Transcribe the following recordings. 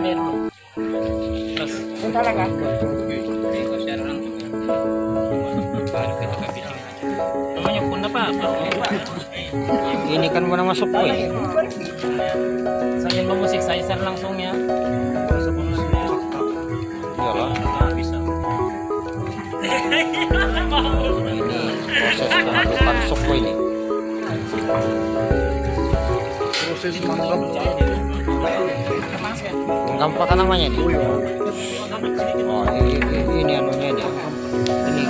meron. Terus, Kung talaga. share lang. Baru kita kabila. Namanya pun apa? Ini kan mana masuk poin. Sambil memusik saya share langsung ya. Iyalah. Bisa. Ini proses pengadukan suku ini. Proses mangkap. Mengkamp apa namanya nih? Oh, ini anunya dia. Ini.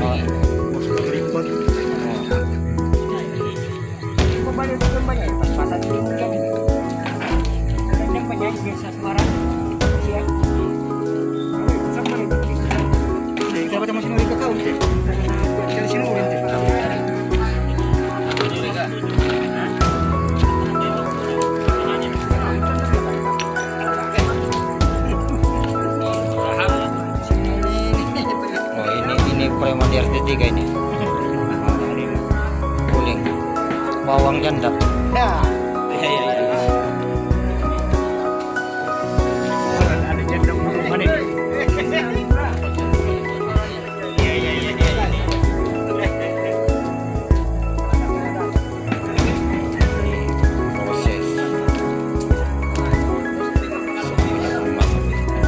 Banyak pas-pasan dulu kan ini. Kadang banyak biasa Semarang. Siap. Sama ini. Kita baca masih mau tahu deh. Dari sini mau nanti. Oh, ini preman di RT 3 ini. Guling. Bawang janda. Dah. Ada janda mana ini? Proses. Semuanya memasak.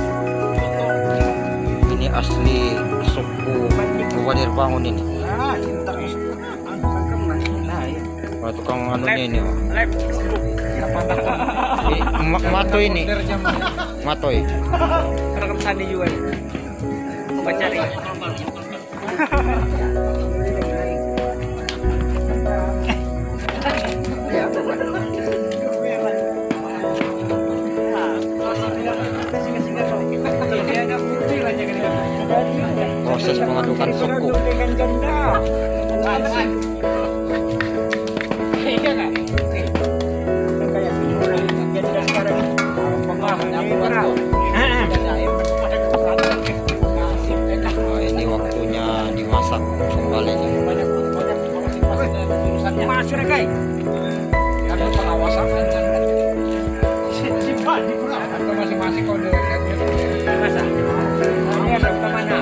Ini asli suku Bukanir Bangun ini. Ah, cinta mangkap nah ya. Oh, tukang anunya ini. Oh. Live Facebook. Mato ini. Matoy. Rekam sandi juga. Baca nih. Proses pengadukan suku. Oh, ini waktunya dimasak kembali nih. Masuk ya guys. Ada pengawasan kan. Atau masing-masing kode masa. Ini ada kemana?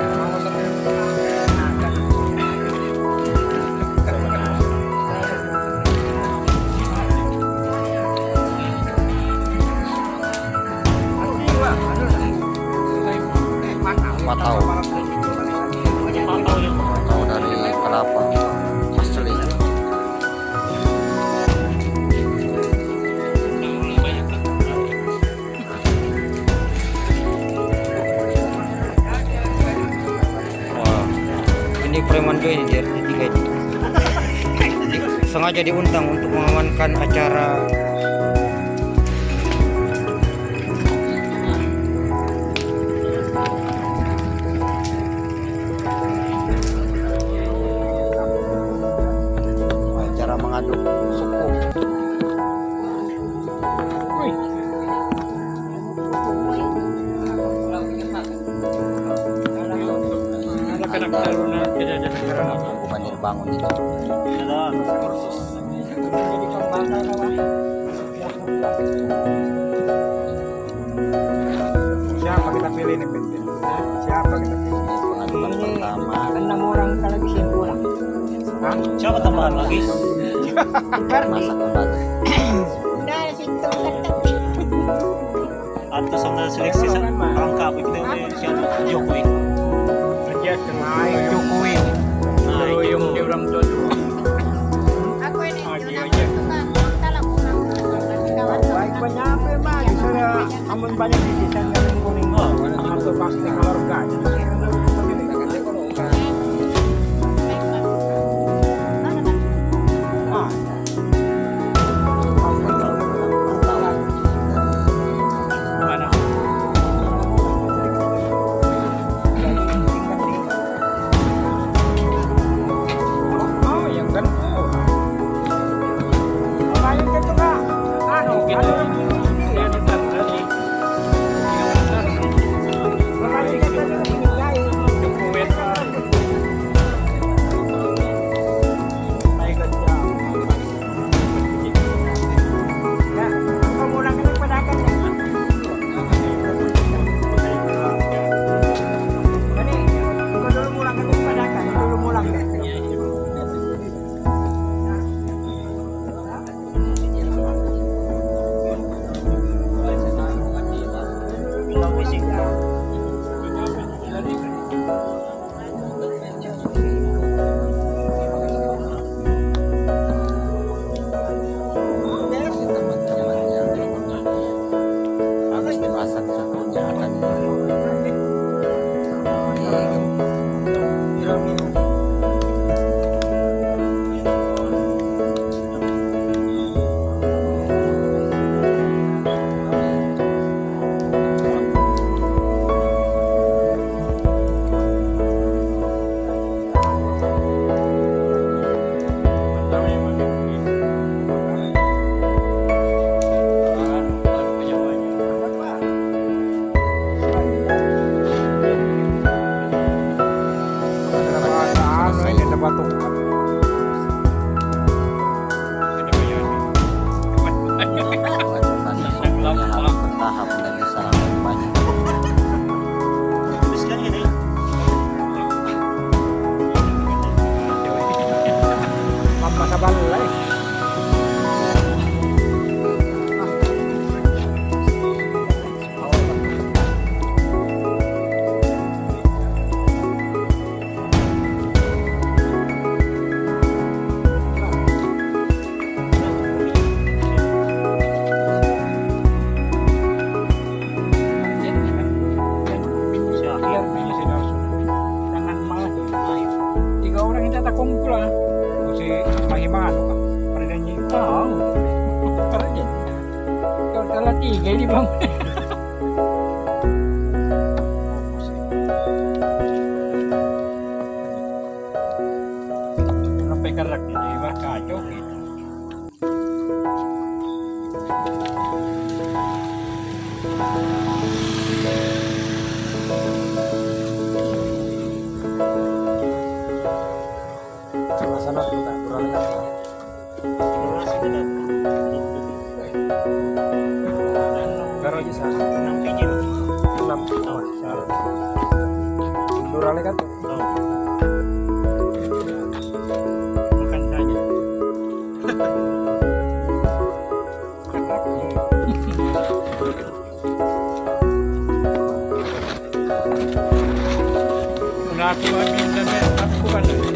Matau. Matau dari kelapa asli. Wah, ini preman juga ini di RT 3 ini. Sengaja diundang untuk mengamankan acara. Mengaduk suku. Bukanir Bangun itu. Siapa kita pilih nih penting? Siapa kita pilih? Pengadukan pertama. 6 orang kalau bisa pulang. Hah? Siapa tambahan lagi? Masak kembali. Atau sama seleksi pelengkap kita siapa? Jokowi. Kerja naik Jokowi. Kalau yang di orang tua dulu. Aku ini Aja. baik Banyak apa mah? Sudah amun banyak di sisa yang kuning. Atau pasti keluarga. bang. Sampai kerak jadi kacau gitu. Sana juga kurang kan. Karo aja sana 6 biji. 6. Durale kan? Makan saja. Udah aku habis dan aku kan